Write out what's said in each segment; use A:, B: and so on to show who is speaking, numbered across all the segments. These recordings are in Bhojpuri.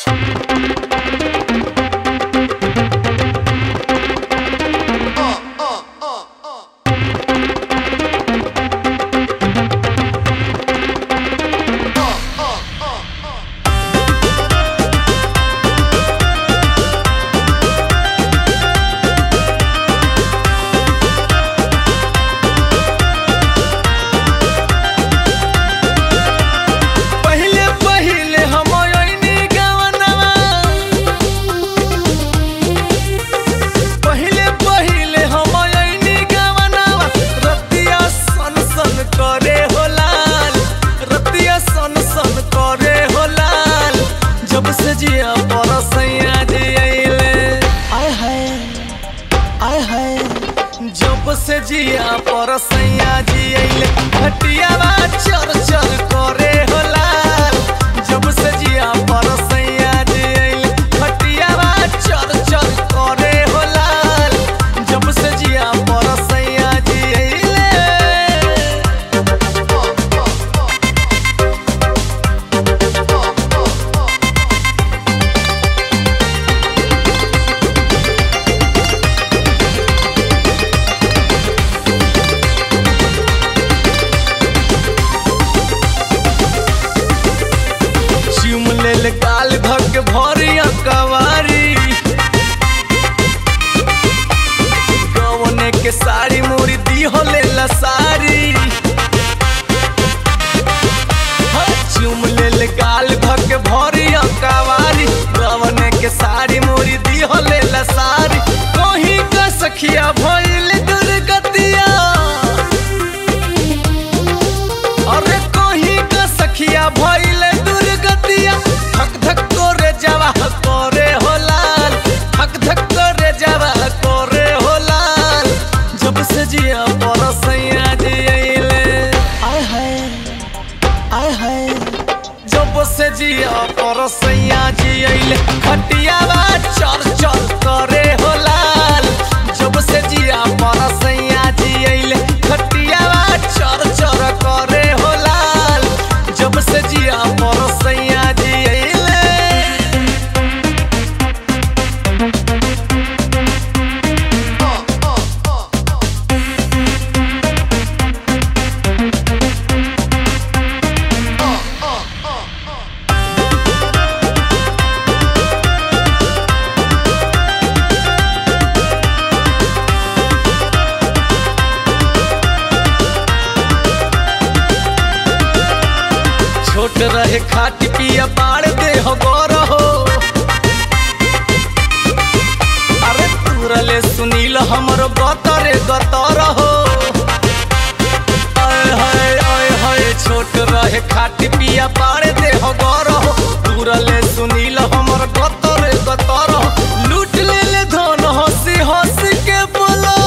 A: जिया परसैया जी आइले आय हाय जब से जिया परसैया जी आइले घटियावा चर चर करे होला। जब से जिया परसैया जी आइले घटियावा चर चर करे होला। जब से जिया परसैया जी आइले गाल धक भरिया कवारी गवने के साड़ी मोरी दी होले लसारी। चुम ले गाल धक भरिया कवारी गवने के साड़ी मोरी दी होले लसारी। कहीं का सखिया भइल दुर्गतिया अरे कहीं का सखिया भइल दुर्गतिया। धक धक करे जावा करे होलाल धक धक करे जावा करे होलाल। जब से जिया परसैया जी आइले आय हाय जब से जिया परसैया जी आइले खटियावा चर चर करे होलाल। जब से जिया परसैया जी आइले खटियावा चर चर करे होलाल। जब से जिया परसैया जी छोट रहे खाटी पिया बाड़ दे हो गोरा हो। अरे तुरले सुनील हमर गतरे गतर हो। आय हाय छोट रहे खाटी पिया बाड़ दे हो गोरा हो। तुरले सुनील हमर गतरे गतर हो। लूट ले धन हंसी हंसी के बोलो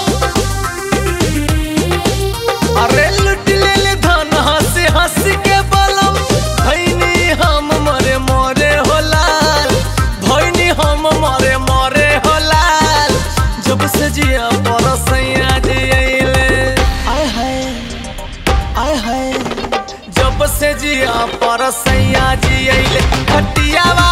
A: अरे लूट ले धन हंसी हंसी के जिया परसैया जी आइले आय हाय जब से जिया परसैया जी आइले खटियावा